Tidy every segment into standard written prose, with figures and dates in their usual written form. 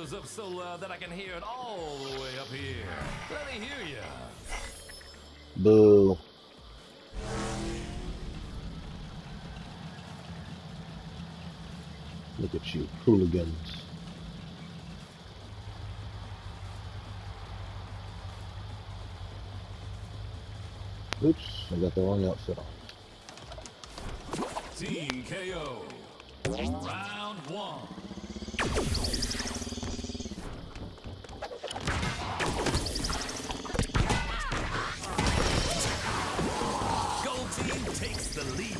radios up so loud that I can hear it all the way up here. Let me hear ya. Boo. Look at you, hooligans. Oops, I got the wrong outfit on. Team KO. Round 1. Gold team takes the lead.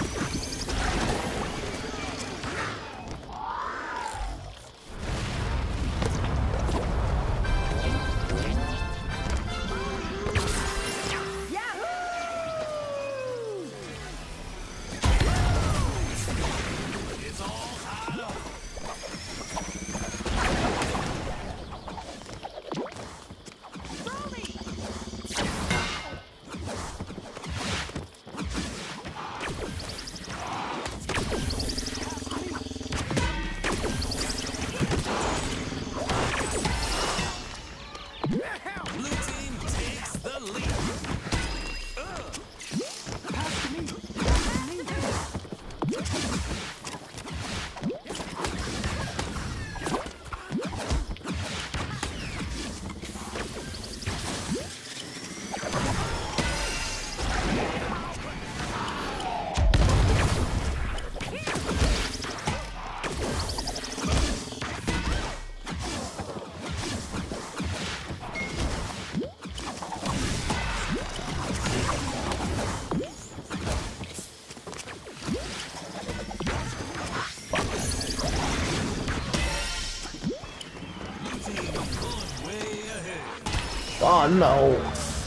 Oh no!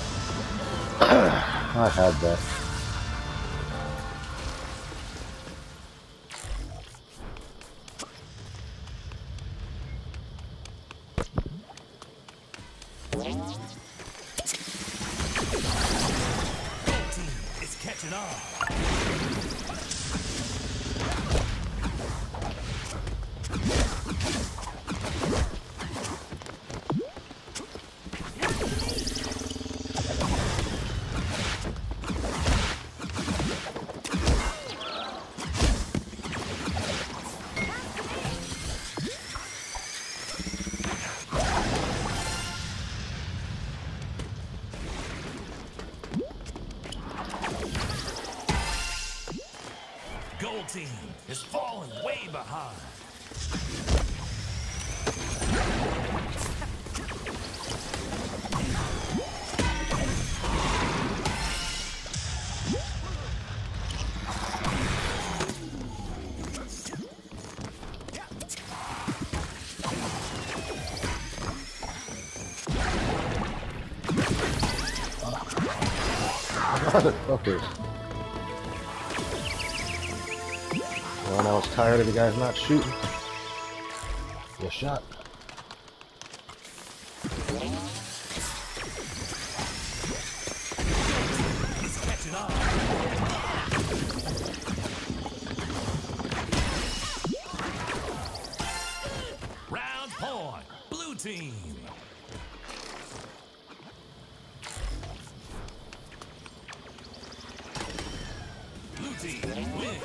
I had that. It's catching on. Gold team is falling way behind. Motherfuckers. When I was tired of the guys not shooting, you shot. It's catching on. Round point, blue team. Blue team wins.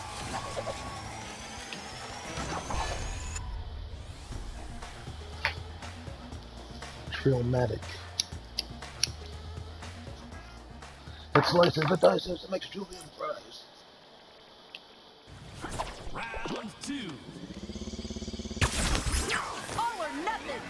Trillmatic. It slices the dice and makes Julian fries. Round 2. All or nothing.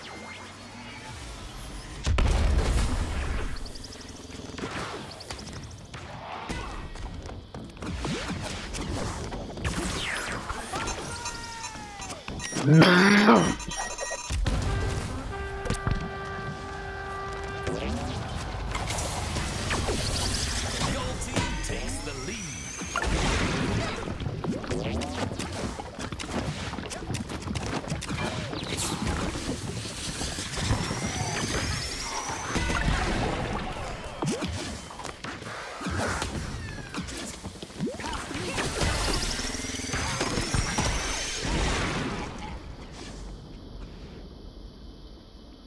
Gold team takes the lead.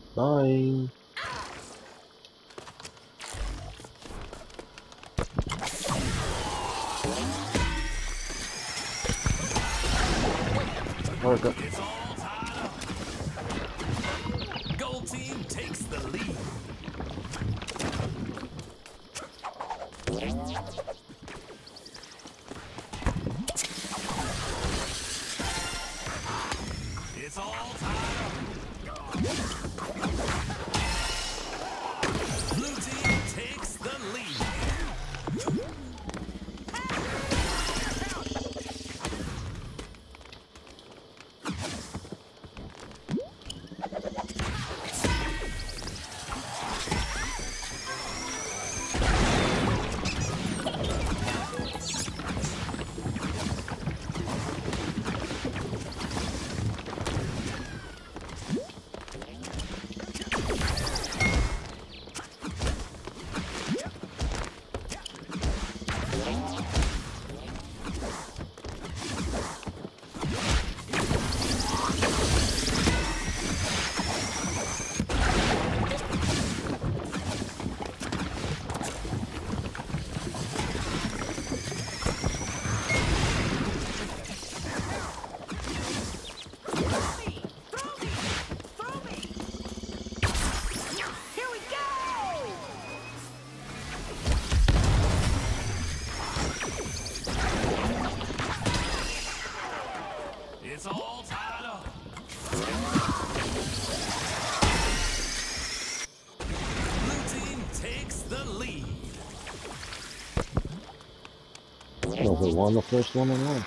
Bye. Work up. It's all tied up. Gold team takes the lead. It's all tied up. Blue team takes the lead. It's all tied up. Blue team takes the lead. I don't know if they won the first one or not.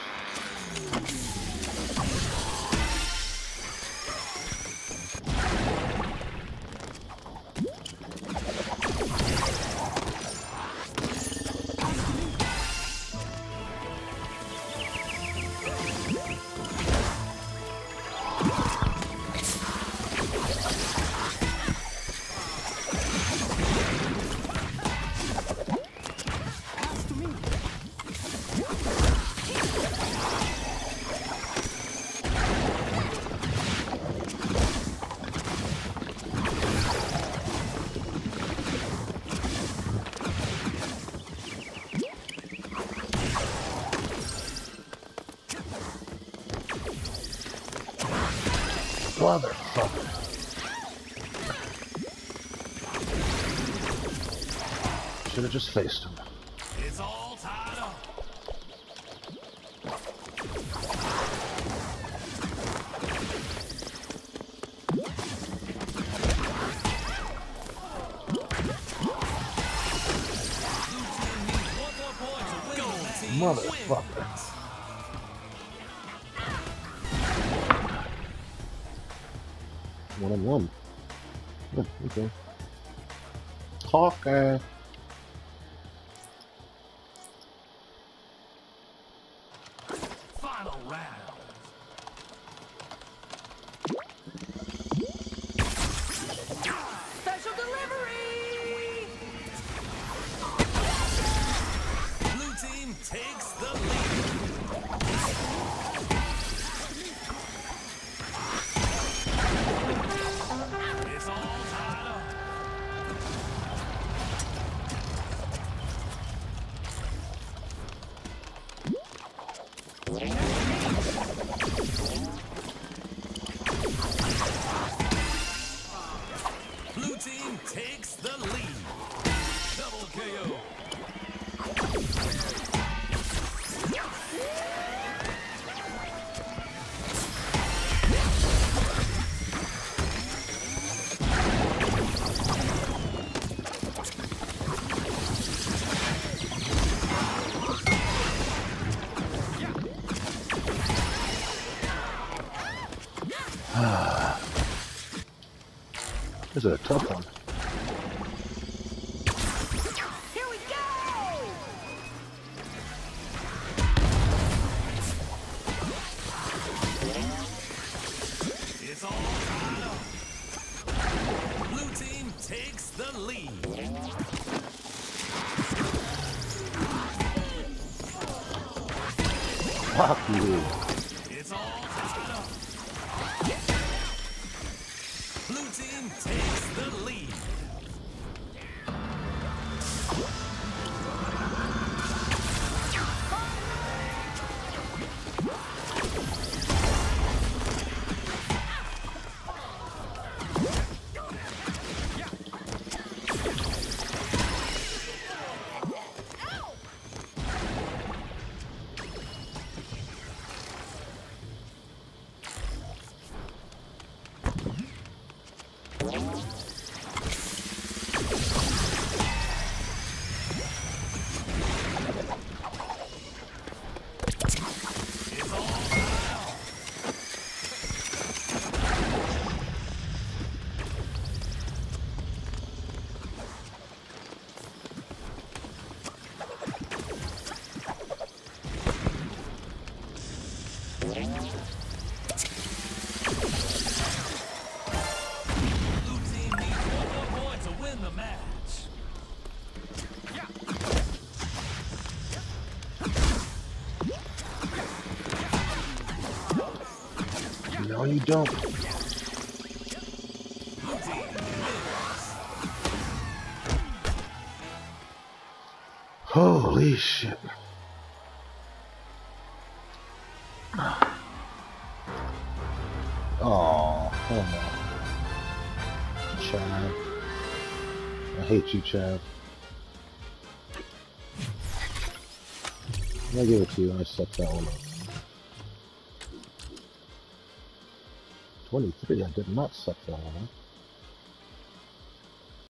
Motherfucker. Should have just faced him. It's all tied up. Motherfucker. One and one. Yeah, okay. Hawkeye. Final round. Special delivery! Blue team takes the lead. It's all tied up. Blue team takes the lead. Double KO. This is a tough one. Here we go! It's all tied up. Blue team takes the lead. Fuck you. It's all tied up. Blue team takes No, you don't. Holy shit. Oh, come on. Chav. I hate you, Chav. I'll give it to you. I set that one up. 23. I did not set that one up.